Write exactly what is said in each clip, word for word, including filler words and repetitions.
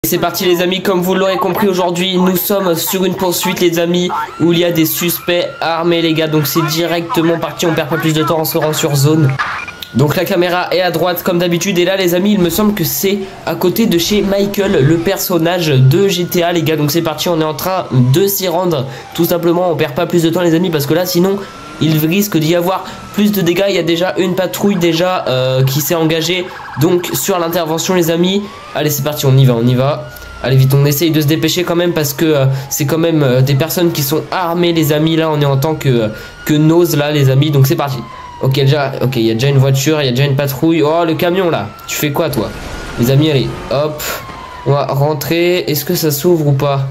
C'est parti les amis, comme vous l'aurez compris aujourd'hui, nous sommes sur une poursuite les amis, où il y a des suspects armés les gars, donc c'est directement parti, on perd pas plus de temps, on se rend sur zone. Donc la caméra est à droite comme d'habitude, et là les amis, il me semble que c'est à côté de chez Michael, le personnage de G T A les gars, donc c'est parti, on est en train de s'y rendre, tout simplement, on perd pas plus de temps les amis, parce que là sinon... il risque d'y avoir plus de dégâts. Il y a déjà une patrouille déjà euh, qui s'est engagée donc sur l'intervention les amis. Allez c'est parti, on y va, on y va. Allez vite, on essaye de se dépêcher quand même parce que euh, c'est quand même euh, des personnes qui sont armées les amis. Là on est en tant que, euh, que nose là les amis. Donc c'est parti. Ok déjà, ok il y a déjà une voiture, il y a déjà une patrouille. Oh le camion là, tu fais quoi toi les amis? Allez hop, on va rentrer. Est-ce que ça s'ouvre ou pas?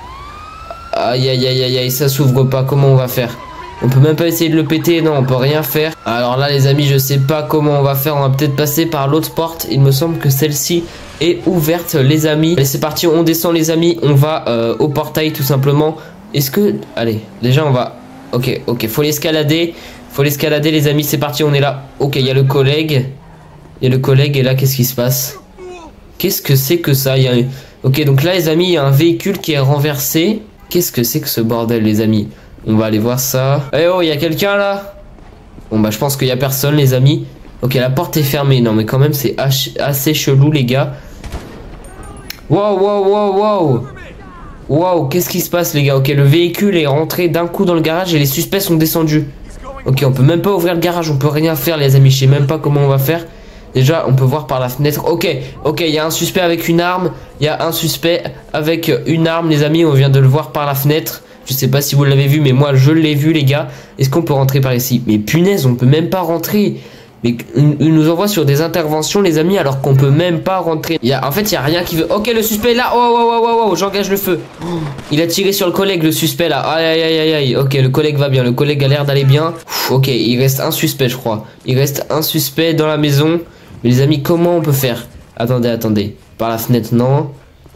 Aïe aïe aïe aïe aïe, ça s'ouvre pas, comment on va faire? On peut même pas essayer de le péter, non on peut rien faire. Alors là les amis je sais pas comment on va faire, on va peut-être passer par l'autre porte. Il me semble que celle-ci est ouverte les amis. Allez c'est parti, on descend les amis, on va euh, au portail tout simplement. Est-ce que... allez déjà on va... Ok ok faut l'escalader. Faut l'escalader les amis, c'est parti on est là. Ok il y a le collègue. Il y a le collègue et là qu'est-ce qui se passe? Qu'est-ce que c'est que ça? Il y a... Ok donc là les amis il y a un véhicule qui est renversé. Qu'est-ce que c'est que ce bordel les amis? On va aller voir ça. Eh oh, il y a quelqu'un là? Bon bah je pense qu'il y a personne les amis. Ok la porte est fermée. Non mais quand même c'est assez chelou les gars. Wow wow wow wow. Wow qu'est-ce qui se passe les gars? Ok le véhicule est rentré d'un coup dans le garage et les suspects sont descendus. Ok on peut même pas ouvrir le garage, on peut rien faire les amis. Je sais même pas comment on va faire. Déjà on peut voir par la fenêtre. Ok ok il y a un suspect avec une arme. Il y a un suspect avec une arme les amis. On vient de le voir par la fenêtre. Je sais pas si vous l'avez vu mais moi je l'ai vu les gars. Est-ce qu'on peut rentrer par ici? Mais punaise on peut même pas rentrer. Mais il nous envoie sur des interventions les amis alors qu'on peut même pas rentrer. Il y a, en fait il y a rien qui veut. Ok le suspect est là. Oh oh oh oh oh j'engage le feu. Il a tiré sur le collègue le suspect là. Aïe aïe aïe aïe aïe. Ok le collègue va bien. Le collègue a l'air d'aller bien. Ok il reste un suspect je crois. Il reste un suspect dans la maison. Mais les amis comment on peut faire? Attendez attendez. Par la fenêtre non.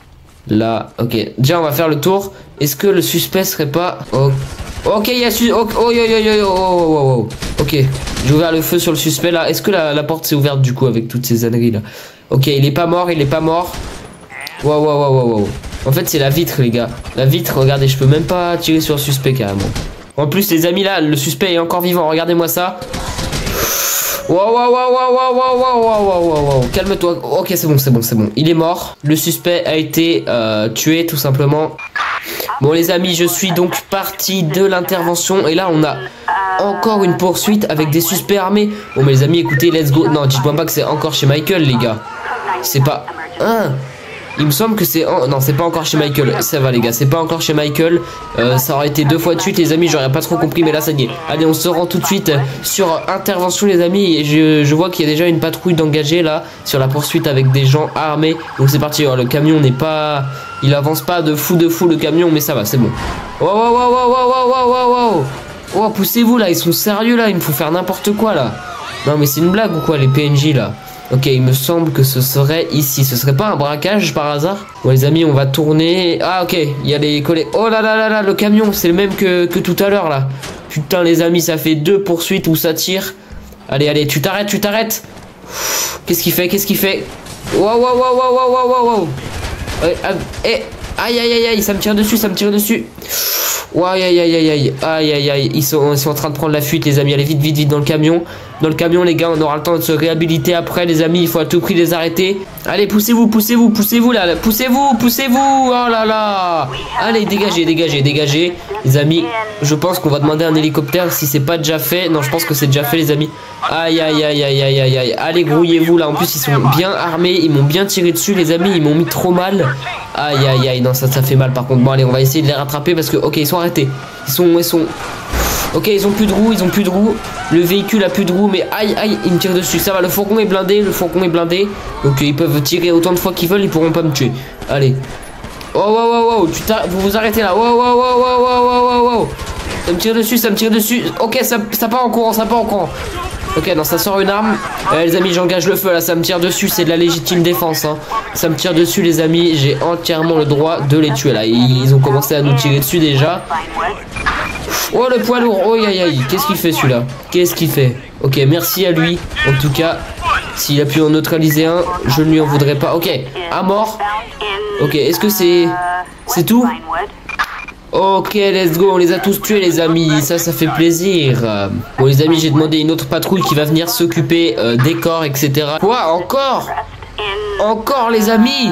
Là, ok. Déjà, on va faire le tour. Est-ce que le suspect serait pas... Oh. Ok, il y a... Su... Oh, oh, oh, oh, oh, oh, oh. Ok, j'ai ouvert le feu sur le suspect, là. Est-ce que la, la porte s'est ouverte, du coup, avec toutes ces âneries, là? Ok, il est pas mort, il est pas mort. Wow, wow, wow, wow, wow. En fait, c'est la vitre, les gars. La vitre, regardez, je peux même pas tirer sur le suspect, carrément. En plus, les amis, là, le suspect est encore vivant. Regardez-moi ça. Wow, wow, wow, wow, wow, wow, wow, wow, wow, wow. Calme-toi. Ok, c'est bon, c'est bon, c'est bon. Il est mort. Le suspect a été euh, tué, tout simplement. Bon, les amis, je suis donc parti de l'intervention. Et là, on a encore une poursuite avec des suspects armés. Bon, mais les amis, écoutez, let's go. Non, dites-moi pas que c'est encore chez Michael, les gars. C'est pas... Hein? Il me semble que c'est... En... Non, c'est pas encore chez Michael. Ça va, les gars. C'est pas encore chez Michael. Euh, ça aurait été deux fois de suite, les amis. J'aurais pas trop compris, mais là, ça y est. Allez, on se rend tout de suite sur intervention, les amis. Et je, je vois qu'il y a déjà une patrouille d'engagés, là, sur la poursuite avec des gens armés. Donc, c'est parti. Alors, le camion n'est pas... Il avance pas de fou de fou, le camion, mais ça va, c'est bon. Wow, wow, wow, wow, wow, wow, wow, wow. Oh, poussez-vous, là. Ils sont sérieux, là. Il me faut faire n'importe quoi, là. Non, mais c'est une blague ou quoi, les P N J, là? Ok, il me semble que ce serait ici. Ce serait pas un braquage par hasard? Bon, les amis, on va tourner. Ah, ok, il y a les collègues. Oh là là là là, le camion, c'est le même que, que tout à l'heure, là. Putain, les amis, ça fait deux poursuites où ça tire. Allez, allez, tu t'arrêtes, tu t'arrêtes. Qu'est-ce qu'il fait? Qu'est-ce qu'il fait? Waouh, waouh, waouh, waouh, waouh, waouh, waouh. Eh, aïe, aïe, aïe, aïe, ça me tire dessus, ça me tire dessus. Waouh, aïe, aïe, aïe, aïe, aïe, aïe, aïe. Ils sont, ils sont en train de prendre la fuite, les amis. Allez, vite, vite, vite dans le camion. Dans le camion, les gars, on aura le temps de se réhabiliter après, les amis. Il faut à tout prix les arrêter. Allez, poussez-vous, poussez-vous, poussez-vous là. Poussez-vous, poussez-vous. Oh là là. Allez, dégagez, dégagez, dégagez. Les amis, je pense qu'on va demander un hélicoptère si c'est pas déjà fait. Non, je pense que c'est déjà fait, les amis. Aïe, aïe, aïe, aïe, aïe, aïe, aïe. Allez, grouillez-vous là. En plus, ils sont bien armés. Ils m'ont bien tiré dessus, les amis. Ils m'ont mis trop mal. Aïe, aïe, aïe. Non, ça, ça fait mal par contre. Bon, allez, on va essayer de les rattraper parce que, ok, ils sont arrêtés. Ils sont, ils sont... Ok, ils ont plus de roues, ils ont plus de roues. Le véhicule a plus de roues, mais aïe, aïe, ils me tirent dessus. Ça va, le fourgon est blindé, le fourgon est blindé. Donc ils peuvent tirer autant de fois qu'ils veulent, ils pourront pas me tuer. Allez. Oh, wow, wow, wow, tu vous vous arrêtez là. Wow, wow, wow, wow, wow, wow, wow, wow. Ça me tire dessus, ça me tire dessus. Ok, ça, ça part en courant, ça part en courant. Ok, non, ça sort une arme. Euh, les amis, j'engage le feu là, ça me tire dessus, c'est de la légitime défense. Hein. Ça me tire dessus, les amis, j'ai entièrement le droit de les tuer là. Ils, ils ont commencé à nous tirer dessus déjà. Oh le poids lourd, oh aïe aïe, qu'est-ce qu'il fait celui-là? Qu'est-ce qu'il fait? Ok, merci à lui. En tout cas, s'il a pu en neutraliser un, je ne lui en voudrais pas. Ok, à mort. Ok, est-ce que c'est... C'est tout? Ok, let's go, on les a tous tués les amis, ça, ça fait plaisir. Bon les amis, j'ai demandé une autre patrouille qui va venir s'occuper euh, des corps, et cetera. Quoi, encore? Encore les amis?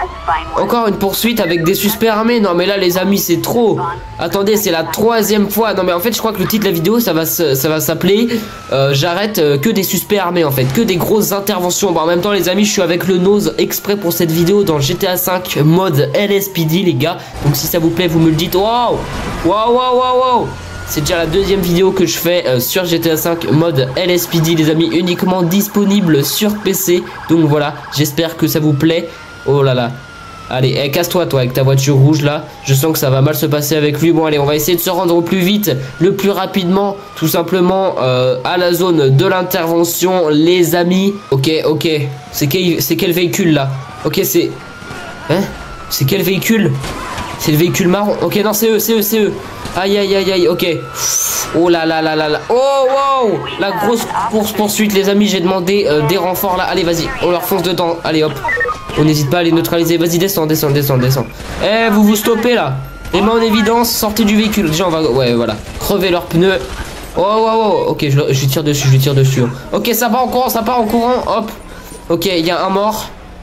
Encore une poursuite avec des suspects armés? Non mais là les amis c'est trop. Attendez, c'est la troisième fois. Non mais en fait je crois que le titre de la vidéo ça va ça va s'appeler euh, j'arrête euh, que des suspects armés en fait. Que des grosses interventions. Bon en même temps les amis je suis avec le nose exprès pour cette vidéo dans G T A cinq mode L S P D les gars. Donc si ça vous plaît vous me le dites. Waouh. Waouh waouh waouh waouh. C'est déjà la deuxième vidéo que je fais euh, sur G T A cinq mode L S P D les amis, uniquement disponible sur P C. Donc voilà, j'espère que ça vous plaît. Oh là là. Allez, eh, casse-toi toi avec ta voiture rouge là. Je sens que ça va mal se passer avec lui. Bon allez, on va essayer de se rendre au plus vite, le plus rapidement, tout simplement euh, à la zone de l'intervention les amis. Ok, ok. C'est quel, c'est quel véhicule là? Ok, c'est... Hein? C'est quel véhicule? C'est le véhicule marron. Ok, non, c'est eux, c'est eux, c'est eux. Aïe, aïe, aïe, aïe, ok. Oh là là là là là. Oh, wow. La grosse course poursuite, les amis. J'ai demandé euh, des renforts là. Allez, vas-y, on leur fonce dedans. Allez, hop. On n'hésite pas à les neutraliser. Vas-y, descends, descends, descends, descends. Eh, vous vous stoppez là. Les mains en évidence, sortez du véhicule. Déjà, on va... Ouais, voilà. Crever leurs pneus. Oh, oh, oh. Ok, je, je tire dessus, je tire dessus. Ok, ça part en courant, ça part en courant. Hop. Ok, il y a un mort.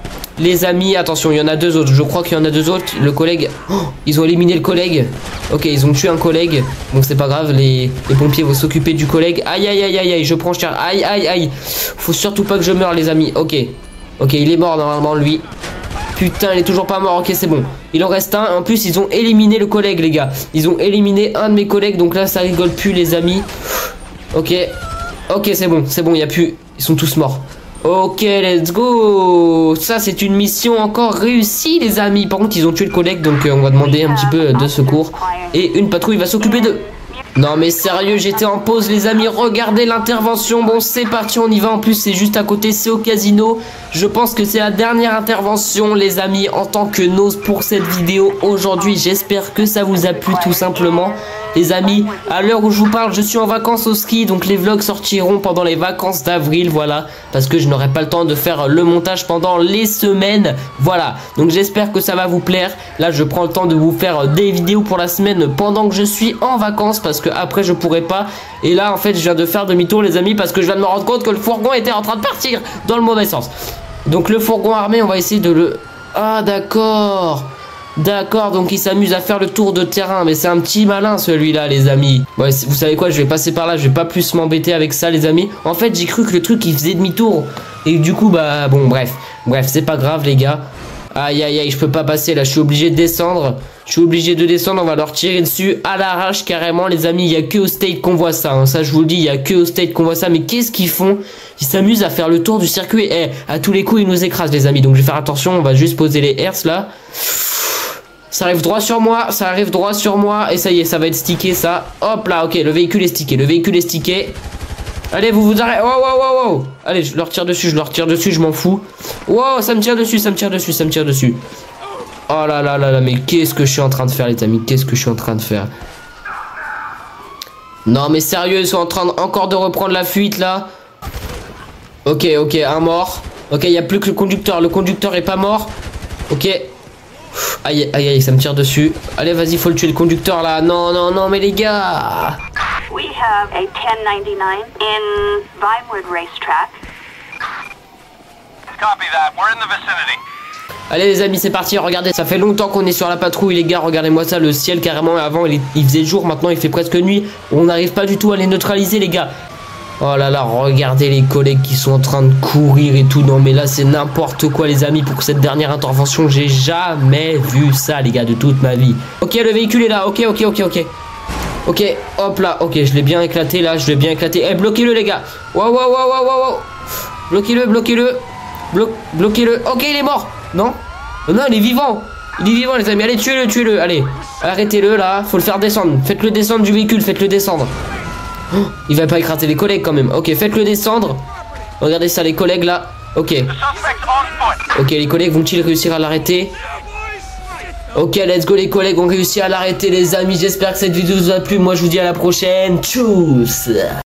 Les amis, attention, il y en a deux autres. Je crois qu'il y en a deux autres. Le collègue... Oh, ils ont éliminé le collègue. Ok, ils ont tué un collègue. Donc c'est pas grave, les, les pompiers vont s'occuper du collègue. Aïe, aïe, aïe, aïe, aïe, je prends cher. Aïe, aïe, aïe. Faut surtout pas que je meure, les amis. Ok. Ok, il est mort normalement, lui. Putain, il est toujours pas mort. Ok, c'est bon. Il en reste un. En plus, ils ont éliminé le collègue, les gars. Ils ont éliminé un de mes collègues. Donc là, ça rigole plus, les amis. Ok. Ok, c'est bon. C'est bon, il y a plus... Ils sont tous morts. Ok, let's go. Ça, c'est une mission encore réussie, les amis. Par contre, ils ont tué le collègue, donc euh, on va demander un petit peu de secours. Et une patrouille va s'occuper d'eux. Non mais sérieux, j'étais en pause les amis, regardez l'intervention. Bon c'est parti, on y va, en plus c'est juste à côté, c'est au casino. Je pense que c'est la dernière intervention les amis en tant que nose pour cette vidéo aujourd'hui. J'espère que ça vous a plu tout simplement. Les amis, à l'heure où je vous parle, je suis en vacances au ski, donc les vlogs sortiront pendant les vacances d'avril, voilà, parce que je n'aurai pas le temps de faire le montage pendant les semaines, voilà. Donc j'espère que ça va vous plaire. Là, je prends le temps de vous faire des vidéos pour la semaine pendant que je suis en vacances, parce que après je pourrai pas. Et là, en fait, je viens de faire demi-tour, les amis, parce que je viens de me rendre compte que le fourgon était en train de partir dans le mauvais sens. Donc le fourgon armé, on va essayer de le... Ah, d'accord. D'accord, donc il s'amuse à faire le tour de terrain. Mais c'est un petit malin celui-là les amis. Ouais, vous savez quoi, je vais passer par là. Je vais pas plus m'embêter avec ça les amis. En fait j'ai cru que le truc il faisait demi-tour. Et du coup bah bon bref. Bref c'est pas grave les gars. Aïe aïe aïe, je peux pas passer là. Je suis obligé de descendre. Je suis obligé de descendre. On va leur tirer dessus à l'arrache carrément les amis. Il y a que au state qu'on voit ça hein. Ça je vous le dis, il y a que au state qu'on voit ça. Mais qu'est-ce qu'ils font? Ils s'amusent à faire le tour du circuit. Eh, à tous les coups ils nous écrasent les amis. Donc je vais faire attention. On va juste poser les hertz là. Ça arrive droit sur moi, ça arrive droit sur moi. Et ça y est, ça va être stické ça. Hop là, ok, le véhicule est stické, le véhicule est stické. Allez, vous vous arrêtez. Wow, wow, wow, wow. Allez, je leur tire dessus, je leur tire dessus, je m'en fous. Wow, ça me tire dessus, ça me tire dessus, ça me tire dessus. Oh là là là là, mais qu'est-ce que je suis en train de faire les amis? Qu'est-ce que je suis en train de faire? Non mais sérieux, ils sont en train de, encore de reprendre la fuite là. Ok, ok, un mort. Ok, il n'y a plus que le conducteur, le conducteur est pas mort. Ok. Aïe aïe aïe, ça me tire dessus. Allez vas-y, faut le tuer le conducteur là. Non non non mais les gars. We have a ten ninety-nine in Vinewood Racetrack. Copy that. We're in the vicinity. Allez les amis, c'est parti. Regardez, ça fait longtemps qu'on est sur la patrouille les gars. Regardez-moi ça, le ciel carrément. Avant il, est, il faisait jour, maintenant il fait presque nuit. On n'arrive pas du tout à les neutraliser les gars. Oh là là, regardez les collègues qui sont en train de courir et tout. Non mais là c'est n'importe quoi les amis. Pour cette dernière intervention, j'ai jamais vu ça les gars de toute ma vie. Ok, le véhicule est là, ok ok ok ok. Ok, hop là, ok, je l'ai bien éclaté là, je l'ai bien éclaté. Eh, bloquez-le les gars. Waouh waouh waouh waouh waouh. Bloquez-le, bloquez-le. Blo bloquez-le. Ok, il est mort. Non, non, il est vivant. Il est vivant les amis, allez tuez-le, tuez-le. Allez, arrêtez-le là, faut le faire descendre. Faites-le descendre du véhicule, faites-le descendre. Oh, il va pas écraser les collègues quand même. Ok, faites-le descendre. Regardez ça les collègues là. Ok. Ok, les collègues vont-ils réussir à l'arrêter? Ok, let's go, les collègues ont réussi à l'arrêter les amis. J'espère que cette vidéo vous a plu. Moi je vous dis à la prochaine. Tchuss.